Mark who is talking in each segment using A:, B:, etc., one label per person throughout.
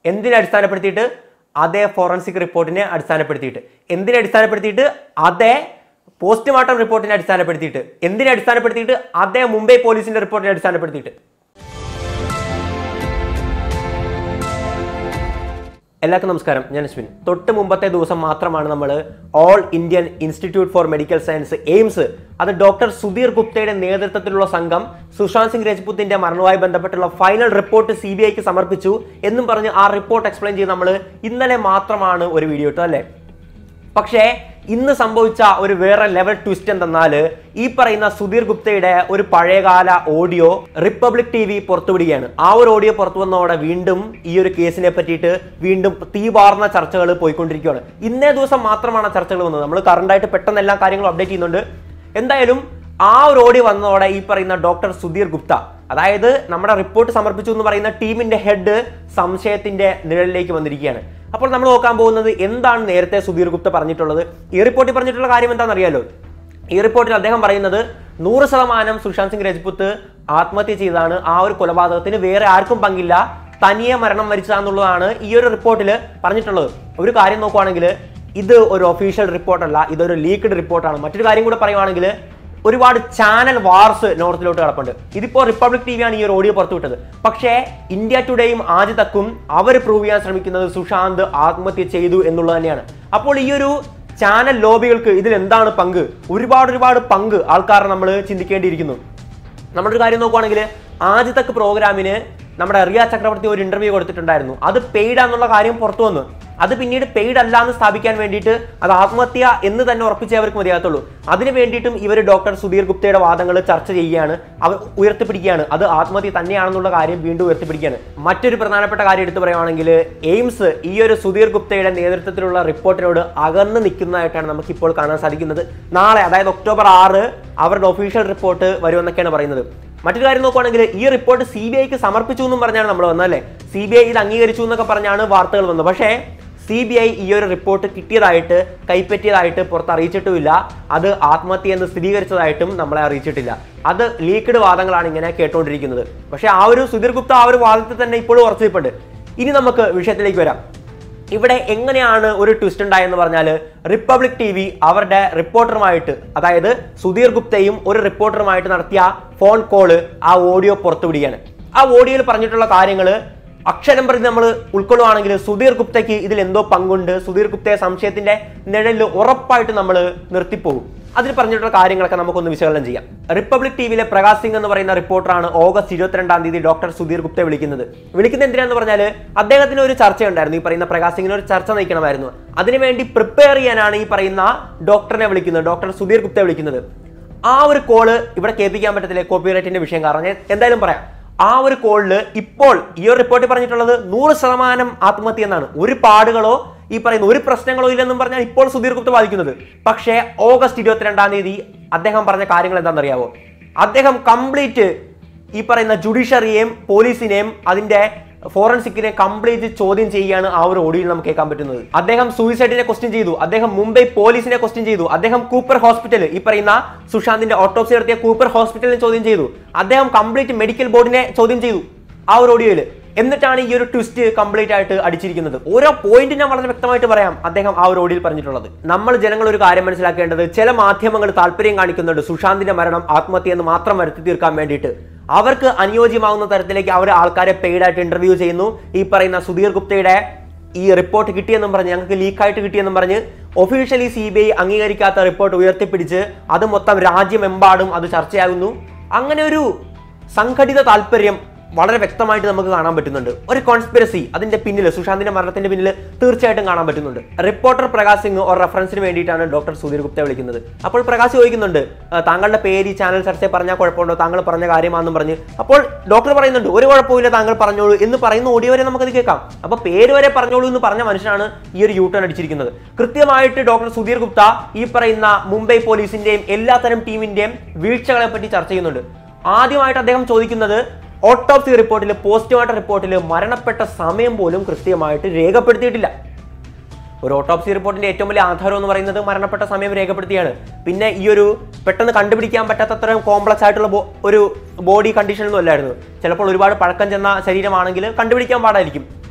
A: എന്തിനെ അടിസ്ഥാനപ്പെടുത്തിയിട്ട്? അതേ ഫോറൻസിക് റിപ്പോർട്ടിനെ അടിസ്ഥാനപ്പെടുത്തിയിട്ട്. എന്തിനെ അടിസ്ഥാനപ്പെടുത്തിയിട്ട്? അതേ പോസ്റ്റ്മോർട്ടം റിപ്പോർട്ടിനെ അടിസ്ഥാനപ്പെടുത്തിയിട്ട്. എന്തിനെ അടിസ്ഥാനപ്പെടുത്തിയിട്ട്? അതേ മുംബൈ പോലീസിന്റെ റിപ്പോർട്ടിനെ അടിസ്ഥാനപ്പെടുത്തിയിട്ട്. എല്ലാവർക്കും നമസ്കാരം, ഞാൻ അശ്വിൻ. തൊട്ട് മുമ്പത്തെ ദിവസം മാത്രമാണ് നമ്മൾ all Indian institute for medical science AIIMS, അത് ഡോക്ടർ സുധീർ ഗുപ്തയുടെ നേതൃത്വത്തിലുള്ള സംഘം സുശാന്ത് സിംഗ് രജ്പുത്തിന്റെ മരണവുമായി ബന്ധപ്പെട്ടുള്ള ഫൈനൽ റിപ്പോർട്ട് CBIക്ക് സമർപ്പിച്ചു എന്നും പറഞ്ഞ് ആ റിപ്പോർട്ട് എക്സ്പ്ലെയിൻ ചെയ്ത് നമ്മൾ ഇന്നലെ മാത്രമാണ് ഒരു വീഡിയോ ഇട്ടത് അല്ലേ. പക്ഷേ ഇന്ന് സംഭവിച്ച ഒരു വേറെ ലെവൽ ട്വിസ്റ്റ് എന്തെന്നാൽ, ഈ പറയുന്ന സുധീർ ഗുപ്തയുടെ ഒരു പഴയകാല ഓഡിയോ റിപ്പബ്ലിക് TV പുറത്തുവിടുകയാണ്. ആ ഒരു ഓഡിയോ പുറത്തു വന്നതോടെ വീണ്ടും ഈ ഒരു കേസിനെ പറ്റിയിട്ട് വീണ്ടും തീവാർന്ന ചർച്ചകൾ പോയിക്കൊണ്ടിരിക്കുകയാണ്. ഇന്നേ ദിവസം മാത്രമാണ് ചർച്ചകൾ വന്നത്. നമ്മൾ കറണ്ടായിട്ട് പെട്ടെന്ന് എല്ലാ കാര്യങ്ങളും അപ്ഡേറ്റ് ചെയ്യുന്നുണ്ട്. എന്തായാലും ആ ഒരു ഓഡിയോ വന്നതോടെ ഈ പറയുന്ന ഡോക്ടർ സുധീർ ഗുപ്ത, അതായത് നമ്മുടെ റിപ്പോർട്ട് സമർപ്പിച്ചു എന്ന് പറയുന്ന ടീമിന്റെ ഹെഡ്, സംശയത്തിന്റെ നിഴലിലേക്ക് വന്നിരിക്കുകയാണ്. അപ്പോൾ നമ്മൾ നോക്കാൻ പോകുന്നത് എന്താണ് നേരത്തെ സുധീർ ഗുപ്ത പറഞ്ഞിട്ടുള്ളത്. ഈ റിപ്പോർട്ടിൽ പറഞ്ഞിട്ടുള്ള കാര്യം എന്താണെന്ന് അറിയാലോ. ഈ റിപ്പോർട്ടിൽ അദ്ദേഹം പറയുന്നത് 100% സുശാന്ത് സിംഗ് രജ്പുത്ത് ആത്മഹത്യ ചെയ്തതാണ്. ആ ഒരു കൊലപാതകത്തിന് വേറെ ആർക്കും പങ്കില്ല, തനിയെ മരണം വരിച്ചതാന്നുള്ളതാണ് ഈ ഒരു റിപ്പോർട്ടിൽ പറഞ്ഞിട്ടുള്ളത്. ഒരു കാര്യം നോക്കുവാണെങ്കിൽ ഇത് ഒരു ഒഫീഷ്യൽ റിപ്പോർട്ടല്ല, ഇതൊരു ലീക്ക്ഡ് റിപ്പോർട്ടാണ്. മറ്റൊരു കാര്യം കൂടെ പറയുവാണെങ്കിൽ ഒരുപാട് ചാനൽ വാർസ് നോർത്തിലോട്ട് കിടപ്പുണ്ട്. ഇതിപ്പോൾ റിപ്പബ്ലിക് TV ആണ് ഈ ഒരു ഓഡിയോ പുറത്തുവിട്ടത്. പക്ഷേ ഇന്ത്യ ടുഡേയും ആജ് തക്കും അവർ പ്രൂവ് ചെയ്യാൻ ശ്രമിക്കുന്നത് സുശാന്ത് ആത്മഹത്യ ചെയ്തു എന്നുള്ളത് തന്നെയാണ്. അപ്പോൾ ഈ ഒരു ചാനൽ ലോബികൾക്ക് ഇതിൽ എന്താണ് പങ്ക്? ഒരുപാട് പങ്ക് ആൾക്കാരെ നമ്മൾ ചിന്തിക്കേണ്ടിയിരിക്കുന്നു. നമ്മളൊരു കാര്യം നോക്കുവാണെങ്കിൽ ആജ് തക്ക് പ്രോഗ്രാമിന് നമ്മുടെ റിയ ചക്രവർത്തി ഒരു ഇന്റർവ്യൂ കൊടുത്തിട്ടുണ്ടായിരുന്നു. അത് പെയ്ഡ് ആണെന്നുള്ള കാര്യം പുറത്തു വന്നു. അത് പിന്നീട് പെയ്ഡ് അല്ല എന്ന് സ്ഥാപിക്കാൻ വേണ്ടിയിട്ട് അത് ആത്മഹത്യ എന്ന് തന്നെ ഉറപ്പിച്ചേ അവർക്ക് മതിയാകത്തുള്ളൂ. അതിന് വേണ്ടിയിട്ടും ഇവർ ഡോക്ടർ സുധീർ ഗുപ്തയുടെ വാദങ്ങൾ ചർച്ച ചെയ്യുകയാണ്, അവർ ഉയർത്തിപ്പിടിക്കുകയാണ്. അത് ആത്മഹത്യ തന്നെയാണെന്നുള്ള കാര്യം വീണ്ടും ഉയർത്തിപ്പിടിക്കുകയാണ്. മറ്റൊരു പ്രധാനപ്പെട്ട കാര്യം എടുത്തു പറയുവാണെങ്കിൽ എയിംസ് ഈ ഒരു സുധീർ ഗുപ്തയുടെ നേതൃത്വത്തിലുള്ള റിപ്പോർട്ടിനോട് അകന്ന് നിൽക്കുന്നതായിട്ടാണ് നമുക്കിപ്പോൾ കാണാൻ സാധിക്കുന്നത്. നാളെ, അതായത് ഒക്ടോബർ 6 അവരുടെ ഒഫീഷ്യൽ റിപ്പോർട്ട് വരുമെന്നൊക്കെയാണ് പറയുന്നത്. മറ്റൊരു കാര്യം നോക്കുവാണെങ്കിൽ ഈ റിപ്പോർട്ട് CBIക്ക് സമർപ്പിച്ചു എന്നും പറഞ്ഞാണ് നമ്മൾ വന്നല്ലേ. CBI ഇത് അംഗീകരിച്ചു എന്നൊക്കെ പറഞ്ഞാണ് വാർത്തകൾ വന്നത്. പക്ഷേ CBI ഈ ഒരു റിപ്പോർട്ട് കിട്ടിയതായിട്ട്, കൈപ്പറ്റിയതായിട്ട് പുറത്ത് അറിയിച്ചിട്ടുമില്ല. അത് ആത്മഹത്യ എന്ന് സ്ഥിരീകരിച്ചതായിട്ടും നമ്മളെ അറിയിച്ചിട്ടില്ല. അത് ലീക്ക്ഡ് വാദങ്ങളാണ് ഇങ്ങനെ കേട്ടുകൊണ്ടിരിക്കുന്നത്. പക്ഷേ ആ ഒരു സുധീർ ഗുപ്ത ആ ഒരു വാദത്തിൽ തന്നെ ഇപ്പോഴും ഉറച്ചു നിൽപ്പുണ്ട്. ഇനി നമുക്ക് വിഷയത്തിലേക്ക് വരാം. ഇവിടെ എങ്ങനെയാണ് ഒരു ട്വിസ്റ്റ് ഉണ്ടായെന്ന് പറഞ്ഞാൽ, റിപ്പബ്ലിക് TV അവരുടെ റിപ്പോർട്ടറുമായിട്ട്, അതായത് സുധീർ ഗുപ്തയും ഒരു റിപ്പോർട്ടറുമായിട്ട് നടത്തിയ ഫോൺ കോള്, ആ ഓഡിയോ പുറത്തുവിടുകയാണ്. ആ ഓഡിയോയിൽ പറഞ്ഞിട്ടുള്ള കാര്യങ്ങൾ അക്ഷരം പ്രതി നമ്മൾ ഉൾക്കൊള്ളുവാണെങ്കിൽ സുധീർ ഗുപ്തയ്ക്ക് ഇതിൽ എന്തോ പങ്കുണ്ട്. സുധീർ ഗുപ്തയെ സംശയത്തിന്റെ നിഴലിൽ ഉറപ്പായിട്ട് നമ്മൾ നിർത്തിപ്പോകും. അതിൽ പറഞ്ഞിട്ടുള്ള കാര്യങ്ങളൊക്കെ നമുക്കൊന്ന് വിശകലനം ചെയ്യാം. റിപ്പബ്ലിക് TVയിലെ പ്രകാശ് സിംഗ് എന്ന് പറയുന്ന റിപ്പോർട്ടറാണ് ഓഗസ്റ്റ് 22 ഡോക്ടർ സുധീർ ഗുപ്തയെ വിളിക്കുന്നത് എന്തിനാന്ന് പറഞ്ഞാൽ, അദ്ദേഹത്തിന് ഒരു ചർച്ചയുണ്ടായിരുന്നു. ഈ പറയുന്ന പ്രകാശ് സിംഗിന് ഒരു ചർച്ച നയിക്കണമായിരുന്നു. അതിനുവേണ്ടി പ്രിപ്പയർ ചെയ്യാനാണ് ഈ പറയുന്ന ഡോക്ടറിനെ വിളിക്കുന്നത്, ഡോക്ടർ സുധീർ ഗുപ്തയെ വിളിക്കുന്നത്. ആ ഒരു കോള് ഇവിടെ കേൾപ്പിക്കാൻ പറ്റത്തില്ല, കോപ്പിറൈറ്റിന്റെ വിഷയം കാരണം. ഞാൻ എന്തായാലും പറയാം. ആ ഒരു കോളില് ഇപ്പോൾ ഈ ഒരു റിപ്പോർട്ടിൽ പറഞ്ഞിട്ടുള്ളത് 100% ആത്മഹത്യ എന്നാണ്. ഒരു പാടുകളോ ഈ പറയുന്ന ഒരു പ്രശ്നങ്ങളോ ഇല്ലെന്നും പറഞ്ഞാൽ ഇപ്പോൾ സുധീർ ഗുപ്ത വാദിക്കുന്നത്. പക്ഷേ ഓഗസ്റ്റ് 22 അദ്ദേഹം പറഞ്ഞ കാര്യങ്ങൾ എന്താണെന്നറിയാവോ? അദ്ദേഹം കംപ്ലീറ്റ് ഈ പറയുന്ന ജുഡീഷ്യറിയെയും പോലീസിനെയും അതിന്റെ ഫോറൻസിക്കിനെ കംപ്ലീറ്റ് ചോദ്യം ചെയ്യുകയാണ് ആ ഒരു ഓഡിയോയിൽ നമുക്ക് കേൾക്കാൻ പറ്റുന്നത്. അദ്ദേഹം സൂയിസൈഡിനെ ക്വസ്റ്റ്യൻ ചെയ്തു, അദ്ദേഹം മുംബൈ പോലീസിനെ ക്വസ്റ്റ്യൻ ചെയ്തു, അദ്ദേഹം കൂപ്പർ ഹോസ്പിറ്റൽ, ഈ പറയുന്ന സുശാന്തിന്റെ ഓട്ടോപ്സി നടത്തിയ കൂപ്പർ ഹോസ്പിറ്റലിനെ ചോദ്യം ചെയ്തു, അദ്ദേഹം കംപ്ലീറ്റ് മെഡിക്കൽ ബോർഡിനെ ചോദ്യം ചെയ്തു ആ ഒരു ഓഡിയോയിൽ. എന്നിട്ടാണ് ഈ ഒരു ട്വിസ്റ്റ് കംപ്ലീറ്റ് ആയിട്ട് അടിച്ചിരിക്കുന്നത്. ഓരോ പോയിന്റ് ഞാൻ വളരെ വ്യക്തമായിട്ട് പറയാം അദ്ദേഹം ആ ഒരു ഓഡിയോയിൽ പറഞ്ഞിട്ടുള്ളത്. നമ്മൾ ജനങ്ങൾ ഒരു കാര്യം മനസ്സിലാക്കേണ്ടത്, ചില മാധ്യമങ്ങൾ താല്പര്യം കാണിക്കുന്നുണ്ട് സുശാന്തിന്റെ മരണം ആത്മഹത്യ എന്ന് മാത്രം വരുത്തി തീർക്കാൻ വേണ്ടിയിട്ട്. അവർക്ക് അനുയോജ്യമാകുന്ന തരത്തിലേക്ക് അവർ ആൾക്കാരെ പെയ്ഡായിട്ട് ഇന്റർവ്യൂ ചെയ്യുന്നു. ഈ പറയുന്ന സുധീർ ഗുപ്തയുടെ ഈ റിപ്പോർട്ട് കിട്ടിയെന്നും പറഞ്ഞ്, ഞങ്ങൾക്ക് ലീക്കായിട്ട് കിട്ടിയെന്നും പറഞ്ഞ് ഒഫീഷ്യലി CBI അംഗീകരിക്കാത്ത റിപ്പോർട്ട് ഉയർത്തിപ്പിടിച്ച് അത് മൊത്തം രാജ്യമെമ്പാടും അത് ചർച്ചയാകുന്നു. അങ്ങനെ ഒരു സംഘടിത താല്പര്യം വളരെ വ്യക്തമായിട്ട് നമുക്ക് കാണാൻ പറ്റുന്നുണ്ട്. ഒരു കോൺസ്പിറസി അതിന്റെ പിന്നിൽ, സുശാന്തിന്റെ മരണത്തിന്റെ പിന്നിൽ തീർച്ചയായിട്ടും കാണാൻ പറ്റുന്നുണ്ട്. റിപ്പോർട്ടർ പ്രകാശ് സിംഗ് ഒരു റെഫറൻസിന് വേണ്ടിയിട്ടാണ് ഡോക്ടർ സുധീർ ഗുപ്തയെ വിളിക്കുന്നത്. അപ്പോൾ പ്രകാശ് ചോദിക്കുന്നുണ്ട്, താങ്കളുടെ പേര് ഈ ചാനൽ ചർച്ചയെ പറഞ്ഞാൽ കുഴപ്പമുണ്ടോ, താങ്കൾ പറഞ്ഞ കാര്യമാണെന്നും പറഞ്ഞ്. അപ്പോൾ ഡോക്ടർ പറയുന്നുണ്ട്, ഒരു കുഴപ്പമില്ല, താങ്കൾ പറഞ്ഞോളൂ എന്ന് പറയുന്ന ഓഡിയോ വരെ നമുക്കത് കേൾക്കാം. അപ്പോൾ പേര് വരെ പറഞ്ഞോളൂ എന്ന് പറഞ്ഞ മനുഷ്യനാണ് ഈ ഒരു യൂട്ടേൺ അടിച്ചിരിക്കുന്നത്. കൃത്യമായിട്ട് ഡോക്ടർ സുധീർ ഗുപ്ത ഈ പറയുന്ന മുംബൈ പോലീസിന്റെയും എല്ലാത്തരം ടീമിന്റെയും വീഴ്ചകളെ പറ്റി ചർച്ച ചെയ്യുന്നുണ്ട്. ആദ്യമായിട്ട് അദ്ദേഹം ചോദിക്കുന്നത്, ഓട്ടോപ്സി റിപ്പോർട്ടിൽ, പോസ്റ്റ്മോർട്ടം റിപ്പോർട്ടിൽ മരണപ്പെട്ട സമയം പോലും കൃത്യമായിട്ട് രേഖപ്പെടുത്തിയിട്ടില്ല. ഒരു ഓട്ടോപ്സി റിപ്പോർട്ടിന്റെ ഏറ്റവും വലിയ ആധാരം എന്ന് പറയുന്നത് മരണപ്പെട്ട സമയം രേഖപ്പെടുത്തിയാണ്. പിന്നെ ഈ ഒരു പെട്ടെന്ന് കണ്ടുപിടിക്കാൻ പറ്റാത്തത്രയും കോംപ്ലക്സ് ആയിട്ടുള്ള ഒരു ബോഡി കണ്ടീഷൻ ഒന്നും അല്ലായിരുന്നു. ചിലപ്പോൾ ഒരുപാട് പഴക്കം ചെന്ന ശരീരമാണെങ്കിൽ കണ്ടുപിടിക്കാൻ പാടായിരിക്കും.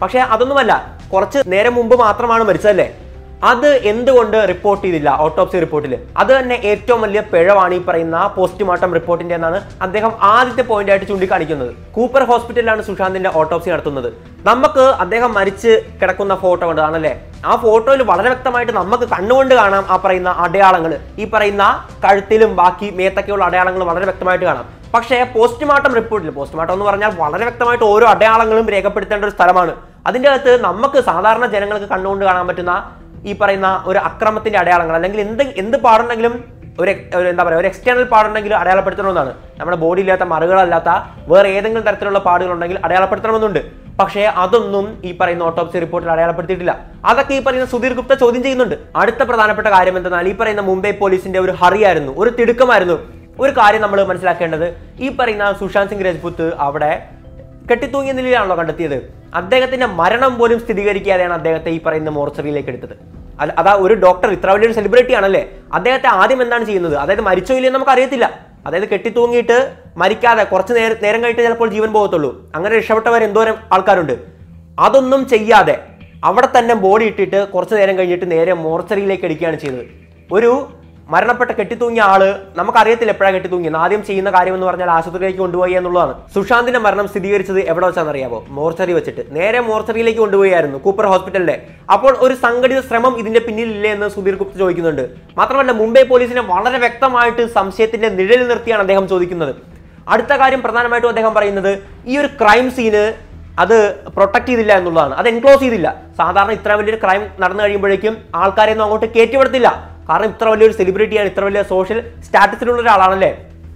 A: പക്ഷെ അതൊന്നുമല്ല, കുറച്ച് നേരം മുമ്പ് മാത്രമാണ് മരിച്ചതല്ലേ, അത് എന്തുകൊണ്ട് റിപ്പോർട്ട് ചെയ്തില്ല ഓട്ടോപ്സി റിപ്പോർട്ടിൽ? അത് തന്നെ ഏറ്റവും വലിയ പിഴവാണ് ഈ പറയുന്ന പോസ്റ്റ്മോർട്ടം റിപ്പോർട്ടിന്റെ എന്നാണ് അദ്ദേഹം ആദ്യത്തെ പോയിന്റ് ആയിട്ട് ചൂണ്ടിക്കാണിക്കുന്നത്. കൂപ്പർ ഹോസ്പിറ്റലിലാണ് സുശാന്തിന്റെ ഓട്ടോപ്സി നടത്തുന്നത്. നമുക്ക് അദ്ദേഹം മരിച്ച് കിടക്കുന്ന ഫോട്ടോ കണ്ടതാണല്ലേ, ആ ഫോട്ടോയിൽ വളരെ വ്യക്തമായിട്ട് നമുക്ക് കണ്ണുകൊണ്ട് കാണാം ആ പറയുന്ന അടയാളങ്ങൾ, ഈ പറയുന്ന കഴുത്തിലും ബാക്കി മേത്തൊക്കെയുള്ള അടയാളങ്ങൾ വളരെ വ്യക്തമായിട്ട് കാണാം. പക്ഷേ പോസ്റ്റ്മോർട്ടം റിപ്പോർട്ടിൽ, പോസ്റ്റ്മോർട്ടം എന്ന് പറഞ്ഞാൽ വളരെ വ്യക്തമായിട്ട് ഓരോ അടയാളങ്ങളും രേഖപ്പെടുത്തേണ്ട ഒരു സ്ഥലമാണ്. അതിൻ്റെ അകത്ത് നമുക്ക് സാധാരണ ജനങ്ങൾക്ക് കണ്ണുകൊണ്ട് കാണാൻ പറ്റുന്ന ഈ പറയുന്ന ഒരു അക്രമത്തിന്റെ അടയാളങ്ങൾ അല്ലെങ്കിൽ എന്ത് പാടുണ്ടെങ്കിലും എന്താ പറയുക, ഒരു എക്സ്റ്റേണൽ പാടുണ്ടെങ്കിൽ അടയാളപ്പെടുത്തണമെന്നാണ്. നമ്മുടെ ബോഡിയില്ലാത്ത മറുകളല്ലാത്ത വേറെ ഏതെങ്കിലും തരത്തിലുള്ള പാടുകളുണ്ടെങ്കിൽ അടയാളപ്പെടുത്തണമെന്നുണ്ട്. പക്ഷേ അതൊന്നും ഈ പറയുന്ന ഓട്ടോപ്സി റിപ്പോർട്ടിൽ അടയാളപ്പെടുത്തിയിട്ടില്ല. അതൊക്കെ ഈ പറയുന്ന സുധീർ ഗുപ്ത ചോദ്യം ചെയ്യുന്നുണ്ട്. അടുത്ത പ്രധാനപ്പെട്ട കാര്യം എന്തെന്നാൽ ഈ പറയുന്ന മുംബൈ പോലീസിന്റെ ഒരു ഹറിയായിരുന്നു, ഒരു തിടുക്കമായിരുന്നു. ഒരു കാര്യം നമ്മൾ മനസ്സിലാക്കേണ്ടത്, ഈ പറയുന്ന സുശാന്ത് സിംഗ് രജ്പുത്ത് അവിടെ കെട്ടിത്തൂങ്ങിയ നിലയിലാണല്ലോ കണ്ടെത്തിയത്. അദ്ദേഹത്തിന്റെ മരണം പോലും സ്ഥിരീകരിക്കാതെയാണ് അദ്ദേഹത്തെ ഈ പറയുന്ന മോർച്ചറിയിലേക്ക് എടുത്തത്. അതാ ഒരു ഡോക്ടർ, ഇത്ര വലിയൊരു സെലിബ്രിറ്റി ആണല്ലേ, അദ്ദേഹത്തെ ആദ്യം എന്താണ് ചെയ്യുന്നത്? അതായത് മരിച്ചോ ഇല്ലെന്ന് നമുക്ക് അറിയത്തില്ല. അതായത് കെട്ടിത്തൂങ്ങിയിട്ട് മരിക്കാതെ കുറച്ച് നേരം കഴിഞ്ഞിട്ട് ചിലപ്പോൾ ജീവൻ പോകത്തുള്ളൂ. അങ്ങനെ രക്ഷപ്പെട്ടവർ എന്തോരം ആൾക്കാരുണ്ട്. അതൊന്നും ചെയ്യാതെ അവിടെ തന്നെ ബോഡി ഇട്ടിട്ട് കുറച്ച് നേരം കഴിഞ്ഞിട്ട് നേരെ മോർച്ചറിയിലേക്ക് എടുക്കുകയാണ് ചെയ്തത്. ഒരു മരണപ്പെട്ട കെട്ടിത്തൂങ്ങിയ ആള്, നമുക്കറിയത്തില്ല എപ്പോഴാണ് കെട്ടിത്തൂങ്ങിയത്. ആദ്യം ചെയ്യുന്ന കാര്യം എന്ന് പറഞ്ഞാൽ ആശുപത്രിയിലേക്ക് കൊണ്ടുപോയി എന്നുള്ളതാണ്. സുശാന്തിന്റെ മരണം സ്ഥിരീകരിച്ചത് എവിടെ വെച്ചാണെന്ന് അറിയാമോ? മോർച്ചറി വെച്ചിട്ട്. നേരെ മോർച്ചറിയിലേക്ക് കൊണ്ടുപോയായിരുന്നു, കൂപ്പർ ഹോസ്പിറ്റലിലെ. അപ്പോൾ ഒരു സംഘടിത ശ്രമം ഇതിന്റെ പിന്നിലില്ലേ എന്ന് സുധീർ ഗുപ്ത ചോദിക്കുന്നുണ്ട്. മാത്രമല്ല മുംബൈ പോലീസിനെ വളരെ വ്യക്തമായിട്ട് സംശയത്തിന്റെ നിഴലിൽ നിർത്തിയാണ് അദ്ദേഹം ചോദിക്കുന്നത്. അടുത്ത കാര്യം പ്രധാനമായിട്ടും അദ്ദേഹം പറയുന്നത്, ഈ ഒരു ക്രൈം സീന് അത് പ്രൊട്ടക്ട് ചെയ്തില്ല എന്നുള്ളതാണ്, അത് എൻക്ലോസ് ചെയ്തില്ല. സാധാരണ ഇത്ര വലിയൊരു ക്രൈം നടന്നു കഴിയുമ്പോഴേക്കും ആൾക്കാരെയൊന്നും അങ്ങോട്ട് കയറ്റിവിടത്തില്ല. കാരണം ഇത്ര വലിയൊരു സെലിബ്രിറ്റിയാണ്, ഇത്ര വലിയ സോഷ്യൽ സ്റ്റാറ്റസിലുള്ള ഒരാളാണല്ലേ,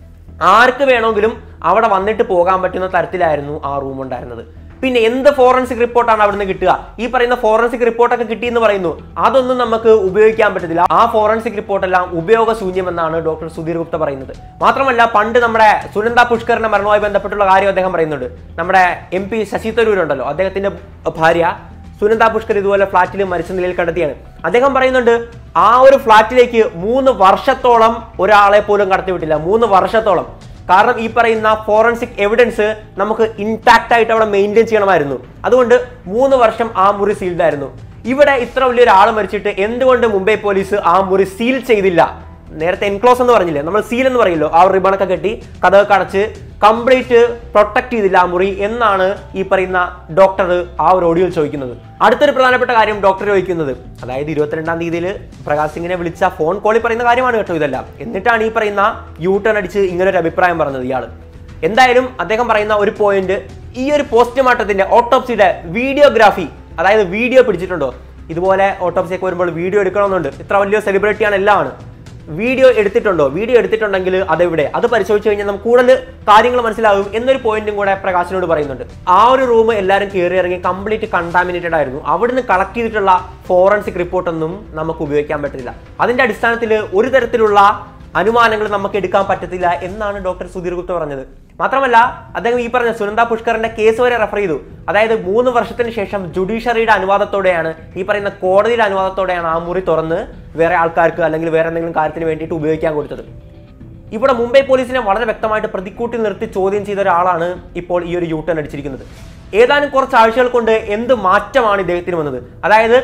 A: ആർക്ക് വേണമെങ്കിലും അവിടെ വന്നിട്ട് പോകാൻ പറ്റുന്ന തരത്തിലായിരുന്നു ആ റൂം ഉണ്ടായിരുന്നത്. പിന്നെ എന്ത് ഫോറൻസിക് റിപ്പോർട്ടാണ് അവിടുന്ന് കിട്ടുക? ഈ പറയുന്ന ഫോറൻസിക് റിപ്പോർട്ടൊക്കെ കിട്ടിയെന്ന് പറയുന്നു, അതൊന്നും നമുക്ക് ഉപയോഗിക്കാൻ പറ്റത്തില്ല. ആ ഫോറൻസിക് റിപ്പോർട്ടെല്ലാം ഉപയോഗശൂന്യമെന്നാണ് ഡോക്ടർ സുധീർ ഗുപ്ത പറയുന്നത്. മാത്രമല്ല പണ്ട് നമ്മുടെ സുനന്ദ പുഷ്കറിന്റെ മരണവുമായി ബന്ധപ്പെട്ടുള്ള കാര്യം അദ്ദേഹം പറയുന്നുണ്ട്. നമ്മുടെ MP ശശി തരൂർ ഉണ്ടല്ലോ, അദ്ദേഹത്തിന്റെ ഭാര്യ സുനന്ദ പുഷ്കർ ഇതുപോലെ ഫ്ളാറ്റിൽ മരിച്ച നിലയിൽ കണ്ടെത്തിയാണ്. അദ്ദേഹം പറയുന്നുണ്ട് ആ ഒരു ഫ്ളാറ്റിലേക്ക് 3 വർഷത്തോളം ഒരാളെ പോലും കടത്തിവിട്ടില്ല. 3 വർഷത്തോളം. കാരണം ഈ പറയുന്ന ഫോറൻസിക് എവിഡൻസ് നമുക്ക് ഇൻടാക്ട് ആയിട്ട് അവിടെ മെയിൻറ്റെയിൻ ചെയ്യണമായിരുന്നു. അതുകൊണ്ട് 3 വർഷം ആ മുറി സീൽഡ് ആയിരുന്നു. ഇവിടെ ഇത്ര വലിയൊരാൾ മരിച്ചിട്ട് എന്തുകൊണ്ട് മുംബൈ പോലീസ് ആ മുറി സീൽ ചെയ്തില്ല? നേരത്തെ എൻക്ലോസ് എന്ന് പറഞ്ഞില്ലേ, നമ്മൾ സീൽ എന്ന് പറയല്ലോ, ആ റിബണൊക്കെ കെട്ടി കഥകൊക്കെ അടച്ച് കംപ്ലീറ്റ് പ്രൊട്ടക്ട് ചെയ്തില്ല ആ മുറി എന്നാണ് ഈ പറയുന്ന ഡോക്ടർ ആ ഒരു ഓഡിയോയിൽ ചോദിക്കുന്നത്. അടുത്തൊരു പ്രധാനപ്പെട്ട കാര്യം ഡോക്ടർ ചോദിക്കുന്നത്, അതായത് 22-ാം തീയതിയിൽ പ്രകാശ് സിംഗിനെ വിളിച്ച ഫോൺ കോളിൽ പറയുന്ന കാര്യമാണ് കേട്ടോ ഇതെല്ലാം. എന്നിട്ടാണ് ഈ പറയുന്ന യൂട്ടേൺ അടിച്ച് ഇങ്ങനെ ഒരു അഭിപ്രായം പറഞ്ഞത് ഇയാൾ. എന്തായാലും അദ്ദേഹം പറയുന്ന ഒരു പോയിന്റ്, ഈ ഒരു പോസ്റ്റ്മോർട്ടത്തിന്റെ ഓട്ടോപ്സിയുടെ വീഡിയോഗ്രാഫി, അതായത് വീഡിയോ പിടിച്ചിട്ടുണ്ടോ? ഇതുപോലെ ഓട്ടോപ്സിയൊക്കെ വരുമ്പോൾ വീഡിയോ എടുക്കണമെന്നുണ്ട്. ഇത്ര വലിയ സെലിബ്രിറ്റിയാണ്, എല്ലാം ആണ്. വീഡിയോ എടുത്തിട്ടുണ്ടോ? വീഡിയോ എടുത്തിട്ടുണ്ടെങ്കിൽ അതെവിടെ? അത് പരിശോധിച്ച് കഴിഞ്ഞാൽ നമുക്ക് കൂടുതൽ കാര്യങ്ങൾ മനസ്സിലാവും എന്നൊരു പോയിന്റും കൂടെ പ്രകാശിനോട് പറയുന്നുണ്ട്. ആ ഒരു റൂം എല്ലാവരും കയറി ഇറങ്ങി കംപ്ലീറ്റ് കണ്ടാമിനേറ്റഡ് ആയിരുന്നു. അവിടുന്ന് കളക്ട് ചെയ്തിട്ടുള്ള ഫോറൻസിക് റിപ്പോർട്ടൊന്നും നമുക്ക് ഉപയോഗിക്കാൻ പറ്റില്ല. അതിന്റെ അടിസ്ഥാനത്തിൽ ഒരു തരത്തിലുള്ള അനുമാനങ്ങൾ നമുക്ക് എടുക്കാൻ പറ്റത്തില്ല എന്നാണ് ഡോക്ടർ സുധീർ ഗുപ്ത പറഞ്ഞത്. മാത്രമല്ല അദ്ദേഹം ഈ പറഞ്ഞ സുനന്ദ പുഷ്കറിന്റെ കേസ് വരെ റെഫർ ചെയ്തു. അതായത് 3 വർഷത്തിന് ശേഷം ജുഡീഷ്യറിയുടെ അനുവാദത്തോടെയാണ്, ഈ പറയുന്ന കോടതിയുടെ അനുവാദത്തോടെയാണ് ആ മുറി തുറന്ന് വേറെ ആൾക്കാർക്ക് അല്ലെങ്കിൽ വേറെ എന്തെങ്കിലും കാര്യത്തിന് വേണ്ടിയിട്ട് ഉപയോഗിക്കാൻ കൊടുത്തത്. ഇവിടെ മുംബൈ പോലീസിനെ വളരെ വ്യക്തമായിട്ട് പ്രതിക്കൂട്ടിൽ നിർത്തി ചോദ്യം ചെയ്ത ഒരാളാണ് ഇപ്പോൾ ഈ ഒരു യൂട്ടേൺ അടിച്ചിരിക്കുന്നത്. ഏതാനും കുറച്ച് ആഴ്ചകൾ കൊണ്ട് എന്ത് മാറ്റമാണ് ഇദ്ദേഹത്തിന് വന്നത്? അതായത്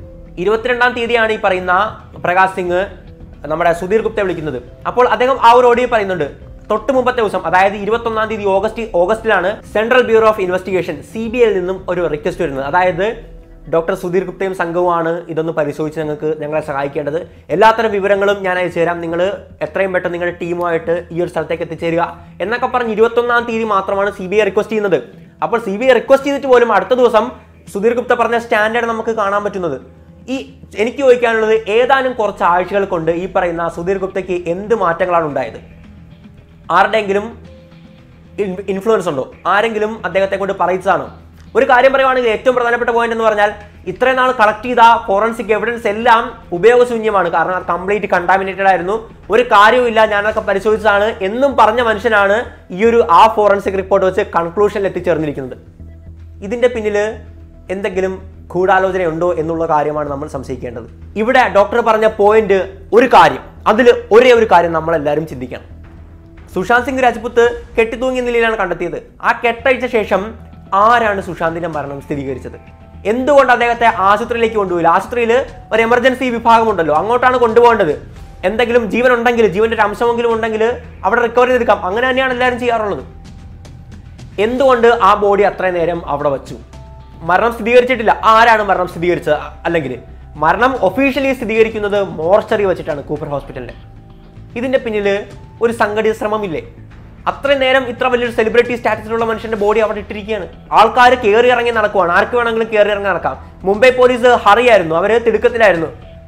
A: 22-ാം തീയതിയാണ് ഈ പറയുന്ന പ്രകാശ് സിംഗ് നമ്മുടെ സുധീർ ഗുപ്തയെ വിളിക്കുന്നത്. അപ്പോൾ അദ്ദേഹം ആ ഒരു ഓഡിയോ പറയുന്നുണ്ട്, തൊട്ട് മുമ്പത്തെ ദിവസം അതായത് 21-ാം തീയതി ഓഗസ്റ്റിലാണ് central bureau of investigation CBI നിന്നും ഒരു റിക്വസ്റ്റ് വരുന്നത്. അതായത് ഡോക്ടർ സുധീർ ഗുപ്തയും സംഘവുമാണ് ഇതൊന്ന് പരിശോധിച്ച് ഞങ്ങളെ സഹായിക്കേണ്ടത്. എല്ലാത്തരം വിവരങ്ങളും ഞാൻ അയച്ചു തരാം, നിങ്ങൾ എത്രയും പെട്ടെന്ന് നിങ്ങളുടെ ടീമുമായിട്ട് ഈ ഒരു സ്ഥലത്തേക്ക് എത്തിച്ചേരുക എന്നൊക്കെ പറഞ്ഞ് 21-ാം തീയതി മാത്രമാണ് CBI റിക്വസ്റ്റ് ചെയ്യുന്നത്. അപ്പോൾ CBI റിക്വസ്റ്റ് ചെയ്തിട്ട് പോലും അടുത്ത ദിവസം സുധീർ ഗുപ്ത പറഞ്ഞ സ്റ്റാൻഡേർഡ് നമുക്ക് കാണാൻ പറ്റുന്നത്. എനിക്ക് ചോദിക്കാനുള്ളത്, ഏതാനും കുറച്ച് ആഴ്ചകൾ കൊണ്ട് ഈ പറയുന്ന സുധീർ ഗുപ്തയ്ക്ക് എന്ത് മാറ്റങ്ങളാണ് ഉണ്ടായത്? ആരുടെയെങ്കിലും ഇൻഫ്ലുവൻസ് ഉണ്ടോ? ആരെങ്കിലും അദ്ദേഹത്തെ കൊണ്ട് പറയിച്ചതാണോ? ഒരു കാര്യം പറയുവാണെങ്കിൽ ഏറ്റവും പ്രധാനപ്പെട്ട പോയിന്റ് എന്ന് പറഞ്ഞാൽ, ഇത്രയും നാൾ കളക്ട് ചെയ്ത ഫോറൻസിക് എവിഡൻസ് എല്ലാം ഉപയോഗശൂന്യമാണ്. കാരണം അത് കംപ്ലീറ്റ് കണ്ടാമിനേറ്റഡ് ആയിരുന്നു, ഒരു കാര്യവുമില്ല, ഞാനതൊക്കെ പരിശോധിച്ചതാണ് എന്നും പറഞ്ഞ മനുഷ്യനാണ് ഈ ഒരു ഫോറൻസിക് റിപ്പോർട്ട് വെച്ച് കൺക്ലൂഷനിൽ എത്തിച്ചേർന്നിരിക്കുന്നത്. ഇതിന്റെ പിന്നിൽ എന്തെങ്കിലും ഗൂഢാലോചനയുണ്ടോ എന്നുള്ള കാര്യമാണ് നമ്മൾ സംശയിക്കേണ്ടത്. ഇവിടെ ഡോക്ടർ പറഞ്ഞ പോയിന്റ് ഒരു കാര്യം, അതിൽ ഒരേ ഒരു കാര്യം നമ്മളെല്ലാവരും ചിന്തിക്കണം. സുശാന്ത് സിംഗ് രാജ്പുത്ത് കെട്ടിത്തൂങ്ങിയ നിലയിലാണ് കണ്ടെത്തിയത്. ആ കെട്ടഴിച്ച ശേഷം ആരാണ് സുശാന്തിന്റെ മരണം സ്ഥിരീകരിച്ചത്? എന്തുകൊണ്ട് അദ്ദേഹത്തെ ആശുപത്രിയിലേക്ക് കൊണ്ടുപോയില്ല? ആശുപത്രിയിൽ ഒരു എമർജൻസി വിഭാഗമുണ്ടല്ലോ, അങ്ങോട്ടാണ് കൊണ്ടുപോകേണ്ടത്. എന്തെങ്കിലും ജീവൻ ഉണ്ടെങ്കിൽ, ജീവന്റെ ഒരു അംശമെങ്കിലും ഉണ്ടെങ്കിൽ അവിടെ റിക്കവർ ചെയ്തെടുക്കാം. അങ്ങനെ തന്നെയാണ് എല്ലാവരും ചെയ്യാറുള്ളത്. എന്തുകൊണ്ട് ആ ബോഡി അത്രയും നേരം അവിടെ വച്ചു? മരണം സ്ഥിരീകരിച്ചിട്ടില്ല. ആരാണ് മരണം സ്ഥിരീകരിച്ചത്? അല്ലെങ്കിൽ മരണം ഒഫീഷ്യലി സ്ഥിരീകരിക്കുന്നത് മോർച്ചറി വെച്ചിട്ടാണ്, കൂപ്പർ ഹോസ്പിറ്റലിന്റെ. ഇതിന്റെ പിന്നിൽ ഒരു സംഘടിത ശ്രമമില്ലേ? അത്രയും നേരം ഇത്ര വലിയൊരു സെലിബ്രിറ്റി സ്റ്റാറ്റസിലുള്ള മനുഷ്യന്റെ ബോഡി അവിടെ ഇട്ടിരിക്കുകയാണ്. ആൾക്കാർ കയറി ഇറങ്ങി നടക്കുവാണ്. ആർക്ക് വേണമെങ്കിലും കയറി ഇറങ്ങി നടക്കാം. മുംബൈ പോലീസ് ഹറിയായിരുന്നു, അവര് തിടുക്കത്തിലായിരുന്നു.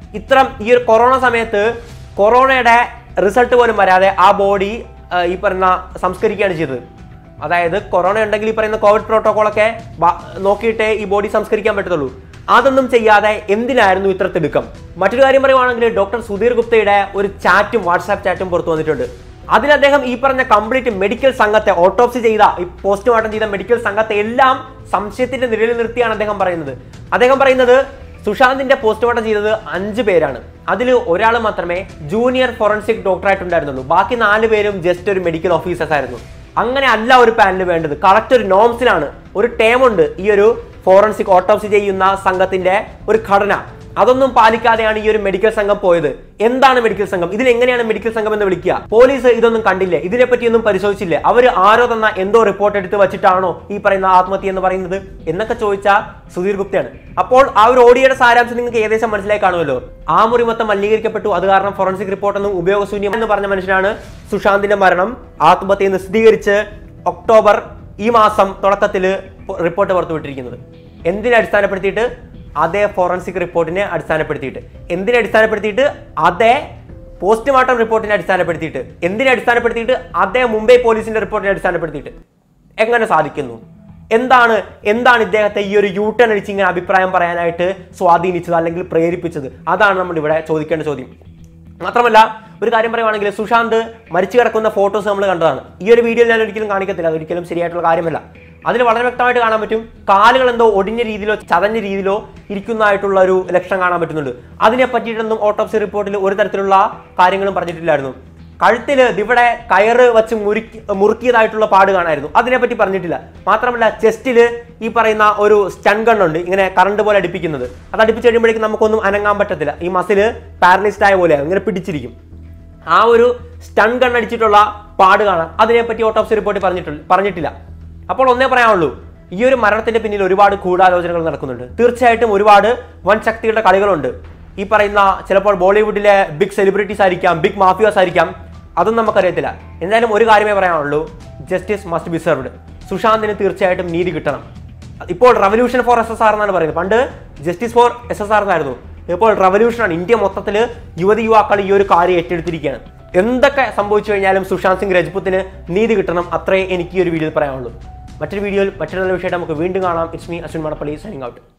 A: ഈ ഒരു കൊറോണ സമയത്ത് കൊറോണയുടെ റിസൾട്ട് പോലും വരാതെ ആ ബോഡി ഈ പറയുന്ന സംസ്കരിക്കുകയാണ് ചെയ്തത്. അതായത് കൊറോണ ഉണ്ടെങ്കിൽ ഈ പറയുന്ന കോവിഡ് പ്രോട്ടോകോളൊക്കെ നോക്കിയിട്ടേ ഈ ബോഡി സംസ്കരിക്കാൻ പറ്റത്തുള്ളൂ. അതൊന്നും ചെയ്യാതെ എന്തിനായിരുന്നു ഇത്ര തിടുക്കം? മറ്റൊരു കാര്യം പറയുവാണെങ്കിൽ ഡോക്ടർ സുധീർ ഗുപ്തയുടെ ഒരു ചാറ്റും വാട്സാപ്പ് ചാറ്റും പുറത്തു വന്നിട്ടുണ്ട്. അതിൽ അദ്ദേഹം ഈ പറഞ്ഞ കംപ്ലീറ്റ് മെഡിക്കൽ സംഘത്തെ, ഓട്ടോപ്സി ചെയ്ത, ഈ പോസ്റ്റ്മോർട്ടം ചെയ്ത മെഡിക്കൽ സംഘത്തെ എല്ലാം സംശയത്തിന്റെ നിഴലിൽ നിർത്തിയാണ് അദ്ദേഹം പറയുന്നത് സുശാന്തിന്റെ പോസ്റ്റ്മോർട്ടം ചെയ്തത് 5 പേരാണ്. അതിൽ ഒരാൾ മാത്രമേ ജൂനിയർ ഫോറൻസിക് ഡോക്ടറായിട്ടുണ്ടായിരുന്നുള്ളൂ. ബാക്കി 4 പേരും ജസ്റ്റ് ഒരു മെഡിക്കൽ ഓഫീസേഴ്സ് ആയിരുന്നു. അങ്ങനെ അല്ല ഒരു പാനൽ വേണ്ടത്. കറക്റ്റ് ഒരു നോംസിലാണ്, ഒരു ടേമുണ്ട് ഈ ഒരു ഫോറൻസിക് ഓട്ടോപ്സി ചെയ്യുന്ന സംഘത്തിന്റെ ഒരു ഘടന. അതൊന്നും പാലിക്കാതെയാണ് ഈ ഒരു മെഡിക്കൽ സംഘം പോയത്. എന്താണ് മെഡിക്കൽ സംഘം? ഇതിനെങ്ങനെയാണ് മെഡിക്കൽ സംഘം എന്ന് വിളിക്കുക? പോലീസ് ഇതൊന്നും കണ്ടില്ലേ? ഇതിനെപ്പറ്റിയൊന്നും പരിശോധിച്ചില്ലേ? അവർ ആരോ തന്ന എന്തോ റിപ്പോർട്ട് എടുത്ത് വെച്ചിട്ടാണോ ഈ പറയുന്ന ആത്മഹത്യ എന്ന് പറയുന്നത് എന്നൊക്കെ ചോദിച്ച സുധീർ ഗുപ്തയാണ്. അപ്പോൾ ആ ഒരു ഓഡിയോയുടെ സാരാംശം നിങ്ങൾക്ക് ഏകദേശം മനസ്സിലായി കാണുമല്ലോ. ആ മുറി മൊത്തം മലിനീകരിക്കപ്പെട്ടു, അത് കാരണം ഫോറൻസിക് റിപ്പോർട്ടൊന്നും ഉപയോഗശൂന്യം എന്ന് പറഞ്ഞ മനുഷ്യനാണ് സുശാന്തിന്റെ മരണം ആത്മഹത്യ എന്ന് സ്ഥിരീകരിച്ച് ഒക്ടോബർ ഈ മാസം തുടക്കത്തിൽ റിപ്പോർട്ട് പുറത്തുവിട്ടിരിക്കുന്നത്. എന്തിനെ അടിസ്ഥാനപ്പെടുത്തിയിട്ട്? അതേ ഫോറൻസിക് റിപ്പോർട്ടിനെ അടിസ്ഥാനപ്പെടുത്തിയിട്ട്. എന്തിനെ അടിസ്ഥാനപ്പെടുത്തിയിട്ട്? അതേ പോസ്റ്റ്മോർട്ടം റിപ്പോർട്ടിനെ അടിസ്ഥാനപ്പെടുത്തിയിട്ട്. എന്തിനെ അടിസ്ഥാനപ്പെടുത്തിയിട്ട്? അതേ മുംബൈ പോലീസിന്റെ റിപ്പോർട്ടിനെ അടിസ്ഥാനപ്പെടുത്തിയിട്ട്. എങ്ങനെ സാധിക്കുന്നു? എന്താണ് ഇദ്ദേഹത്തെ ഈ ഒരു യൂട്ടേൺ അടിച്ച് ഇങ്ങനെ അഭിപ്രായം പറയാനായിട്ട് സ്വാധീനിച്ചത് അല്ലെങ്കിൽ പ്രേരിപ്പിച്ചത്? അതാണ് നമ്മൾ ഇവിടെ ചോദിക്കേണ്ട ചോദ്യം. മാത്രമല്ല ഒരു കാര്യം പറയുവാണെങ്കിൽ സുശാന്ത് മരിച്ചു കിടക്കുന്ന ഫോട്ടോസ് നമ്മൾ കണ്ടതാണ്. ഈ ഒരു വീഡിയോയിൽ ഞാൻ ഒരിക്കലും കാണിക്കത്തില്ല, അതൊരിക്കലും ശരിയായിട്ടുള്ള കാര്യമല്ല. അതിൽ വളരെ വ്യക്തമായിട്ട് കാണാൻ പറ്റും കാലുകൾ എന്തോ ഒടിഞ്ഞ രീതിയിലോ ചതഞ്ഞ രീതിയിലോ ഇരിക്കുന്നതായിട്ടുള്ള ഒരു ലക്ഷണം കാണാൻ പറ്റുന്നുണ്ട്. അതിനെ പറ്റിയിട്ടൊന്നും ഓട്ടോപ്സി റിപ്പോർട്ടിൽ ഒരു തരത്തിലുള്ള കാര്യങ്ങളും പറഞ്ഞിട്ടില്ലായിരുന്നു. കഴുത്തിൽ ഇവിടെ കയറ് വെച്ച് മുറുക്കിയതായിട്ടുള്ള പാട് കാണായിരുന്നു, അതിനെപ്പറ്റി പറഞ്ഞിട്ടില്ല. മാത്രമല്ല ചെസ്റ്റിൽ ഈ പറയുന്ന ഒരു സ്റ്റൺ ഗണ്ണുണ്ട്, ഇങ്ങനെ കറണ്ട് പോലെ അടുപ്പിക്കുന്നത്. അത് അടുപ്പിച്ച് കഴിയുമ്പോഴേക്കും നമുക്കൊന്നും അനങ്ങാൻ പറ്റത്തില്ല. ഈ മസില് പാരലൈസ്ഡ് ആയ പോലെയാണ്, ഇങ്ങനെ പിടിച്ചിരിക്കും. ആ ഒരു സ്റ്റൺ ഗൺ അടിച്ചിട്ടുള്ള പാട് കാണാം, അതിനെപ്പറ്റി ഓട്ടോപ്സി റിപ്പോർട്ടിൽ പറഞ്ഞിട്ടില്ല. അപ്പോൾ ഒന്നേ പറയാനുള്ളൂ, ഈ ഒരു മരണത്തിന്റെ പിന്നിൽ ഒരുപാട് ഗൂഢാലോചനകൾ നടക്കുന്നുണ്ട്. തീർച്ചയായിട്ടും ഒരുപാട് വൻ ശക്തികളുടെ കളികളുണ്ട്. ഈ പറയുന്ന ചിലപ്പോൾ ബോളിവുഡിലെ ബിഗ് സെലിബ്രിറ്റീസ് ആയിരിക്കാം, ബിഗ് മാഫിയാസ് ആയിരിക്കാം, അതൊന്നും നമുക്കറിയത്തില്ല. എന്തായാലും ഒരു കാര്യമേ പറയാനുള്ളൂ, ജസ്റ്റിസ് മസ്റ്റ് ബി സെർവ്ഡ്. സുശാന്തിന് തീർച്ചയായിട്ടും നീതി കിട്ടണം. ഇപ്പോൾ റവല്യൂഷൻ ഫോർ SSR എന്നാണ് പറയുന്നത്. പണ്ട് ജസ്റ്റിസ് ഫോർ SSR എന്നായിരുന്നു, ഇപ്പോൾ റവല്യൂഷനാണ്. ഇന്ത്യ മൊത്തത്തിൽ യുവാക്കൾ ഈ ഒരു കാര്യം ഏറ്റെടുത്തിരിക്കുകയാണ്. എന്തൊക്കെ സംഭവിച്ചു കഴിഞ്ഞാലും സുശാന്ത് സിംഗ് രജ്പുത്തിന് നീതി കിട്ടണം, അത്രേ എനിക്ക് ഈ ഒരു വീഡിയോയിൽ പറയാനുള്ളൂ. മറ്റൊരു വീഡിയോയിൽ മറ്റൊരു നല്ല വിഷയമായിട്ട് നമുക്ക് വീണ്ടും കാണാം. It's me Ashwin Madappally signing out.